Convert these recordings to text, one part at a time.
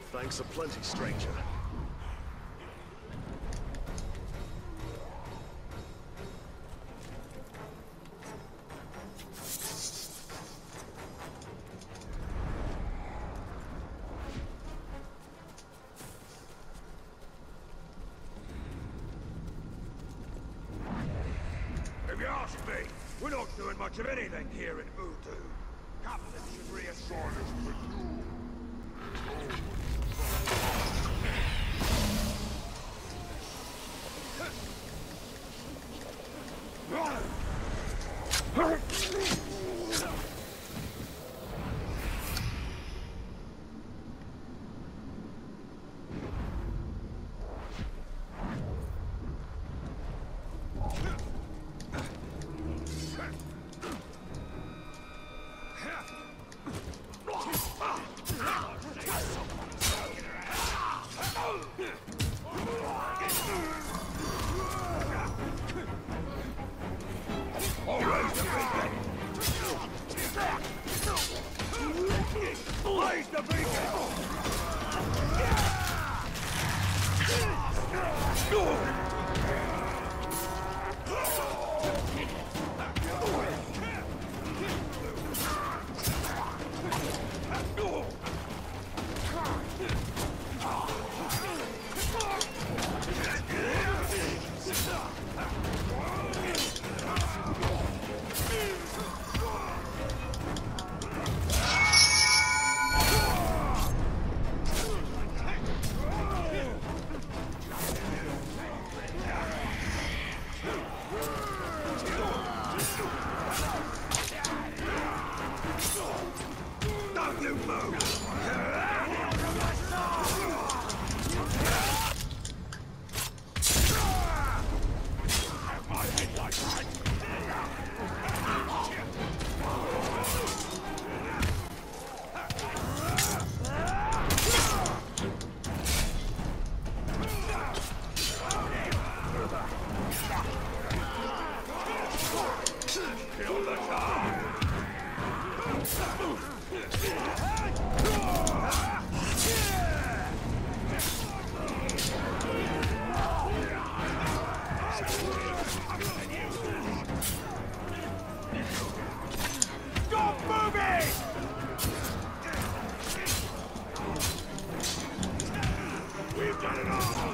Thanks aplenty, stranger. If you ask me, we're not doing much of anything here in Utu. Captain should reassure us for you. Blaze the beacon! Don't you move! Kill the car! Stop moving! We've done it all!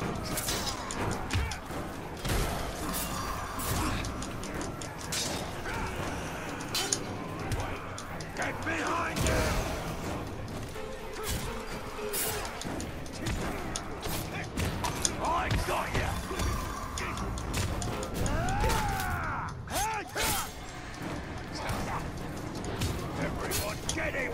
Get behind you! I got you! Everyone get him!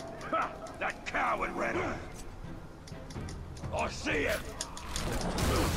That coward red. I see him!